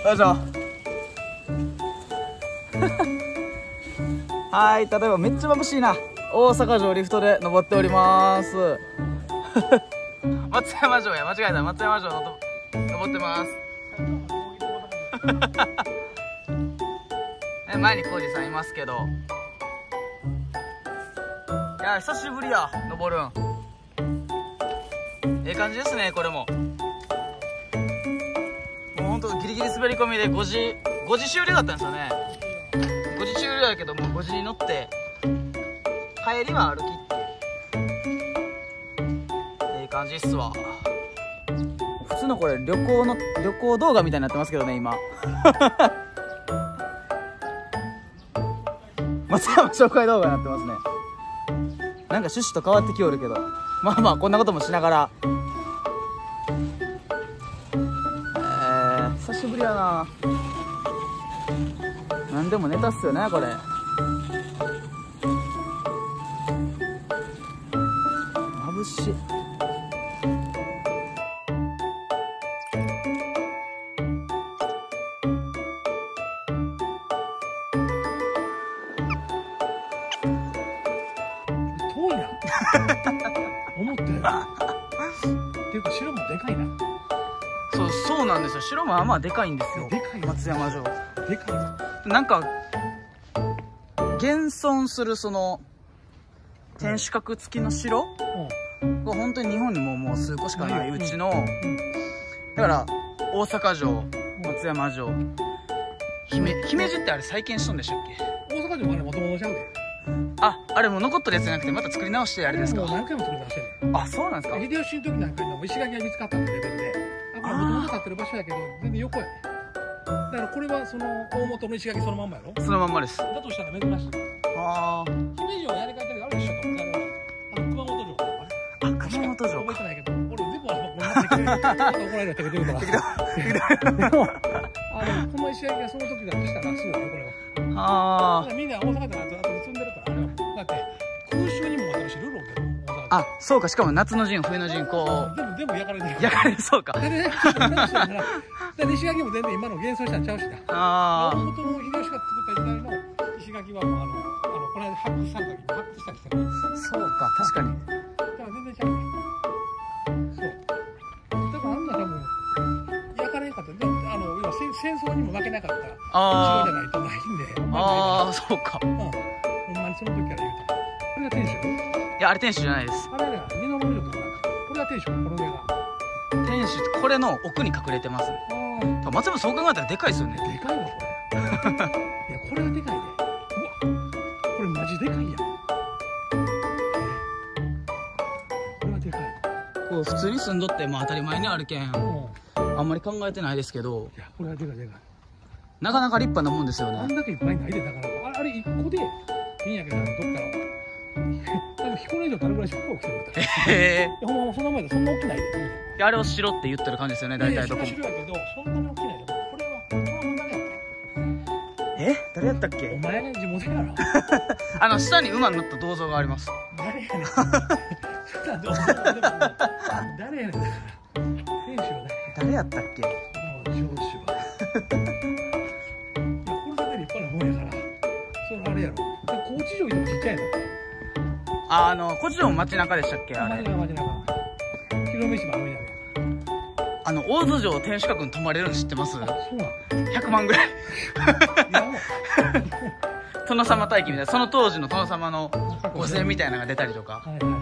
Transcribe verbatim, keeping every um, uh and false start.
よいしょ。はい、例えばめっちゃ眩しいな。大阪城リフトで登っております松山城や、間違えた。松山城のと登ってます前に浩二さんいますけど、いや久しぶりや登るん。ええ感じですね。これももうほんとギリギリ滑り込みでごじごじ終了だったんですよね。ごじ終了やけどもうごじに乗って帰りは歩きってええ感じっすわ。普通のこれ旅行の旅行動画みたいになってますけどね今松山紹介動画になってますね。なんか趣旨と変わってきおるけど、まあまあこんなこともしながら、えー、久しぶりやな。なんでもネタっすよねこれ。眩しい。 遠いな思ったよりっていうか城もでかいな。 そうそうなんですよ。城もまあまあでかいんですよ。 でかい松山城でかいな。 なんか現存するその天守閣付きの城が本当に日本にももう数個しかないうちの、だから大阪城、松山城、姫姫路ってあれ再建しとんでしたっけ？ 大阪城はねもともとちゃうで。 あ、あれもう残ったやつじゃなくてまた作り直してあれですか？ もう何回も作り直してんねん。 あ、そうなんですか？ 秀吉の時なんかにも石垣が見つかったってレベルで、だからもともと立ってる場所やけど全然横やね。だからこれはその大元の石垣そのまんまやろ。 そのまんまです。 だとしたら珍しい。 ああ。 姫路はやり方があるでしょと。だからあの熊本城。 あ、熊本城覚えてないけど、俺全部あそこになってくれる。怒られるって言うから。でもあのこの石垣がその時だとしたらすごいよこれは。 ああ。 みんな大阪で後々積んでるからあれは。だって空襲にも当たるしルローけど。 あ、そうか。しかも夏の陣冬の陣こう全部全部焼かれてる。 焼かれる。そうか。 でね、石垣も全然今の現存したんちゃうしな。 ああ。 元々の秀吉が作った時代の石垣はもうあのあのこの間発掘した時に発掘したりしてる。 そうか、確かに。 だから全然ちゃうね。そう。だからあんな多分焼かれんかった。あの要は戦争にも負けなかった城じゃないとないんで。 ああ、そうか。 うん。ほんまにその時から言うた。これが天守？ いや、あれ天守じゃないです。 あれあれ二の森のとこなんか。これが天守、この上が。 天守ってこれの奥に隠れてますね。 ああ。 松山そう考えたらでかいですよね。 でかいわこれ。いやこれはでかいで。うわ。これマジでかいやん。これはでかい。 こう普通に住んどってまあ当たり前にあるけん、あんまり考えてないですけど。 いやこれはでかいでかい。 なかなか立派なもんですよね。 あんだけいっぱいないでだからあれ一個でいいんやけどどっから多分彦根城ってあれぐらいしか起きてるみたい。 へほんまそんな前でそんな大きないで。 え。あれを城って言ってる感じですよね。大体どこも。 城やけどそんなに大きないで。これはこれは何やった？ え、誰やったっおけ？ 前が地元やろ。 あの下に馬に乗った銅像があります。 誰やねん。誰やねん。天守は誰やったっけ？ 城主は。これだけ立派なもんやから。それあれやろ。高知城よりもちっちゃいの。 あ、あの高知城も街中でしたっけ？あれ。 街中街中。広め市もあるんやね。 あの大津城天守閣に泊まれるの知ってます？ そうなん。 ひゃくまんぐらい。殿様待機みたいな、その当時の殿様の御前みたいなのが出たりとか。 はいはい。